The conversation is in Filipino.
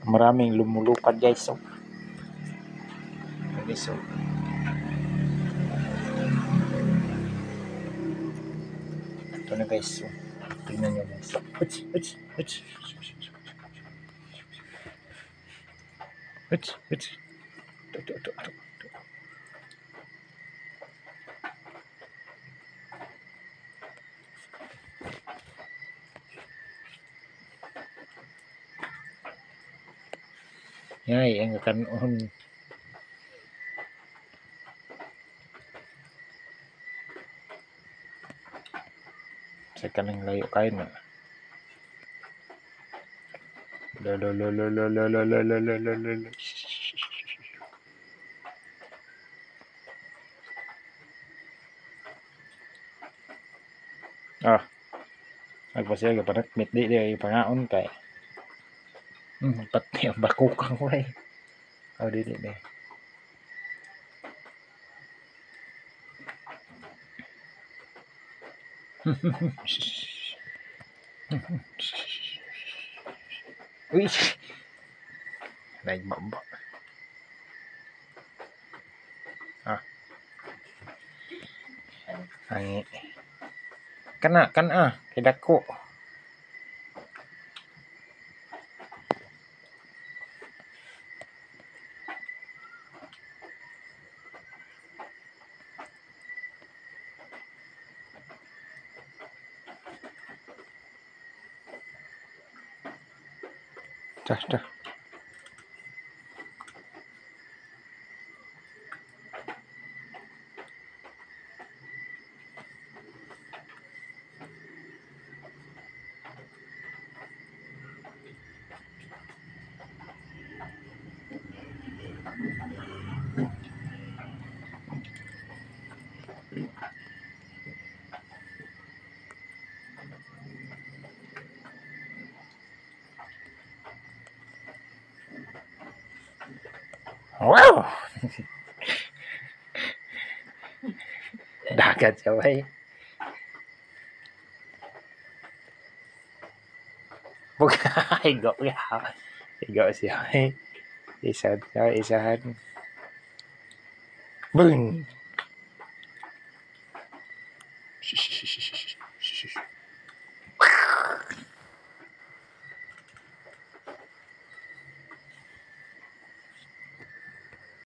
Maraming lumulupad guys. So, so ito na guys. So, tingnan nyo guys. Ito. Yay, ang kanon. Sa kanang layo kayo na. Nagpasya ka panat mit di ay pangaon kay. Pati ang bakukang way. Di. Uy. Naik bamba. Ay. Kana kidako. Dah. Wow. Dagat siya way. Higo siya. Isahan. Boom.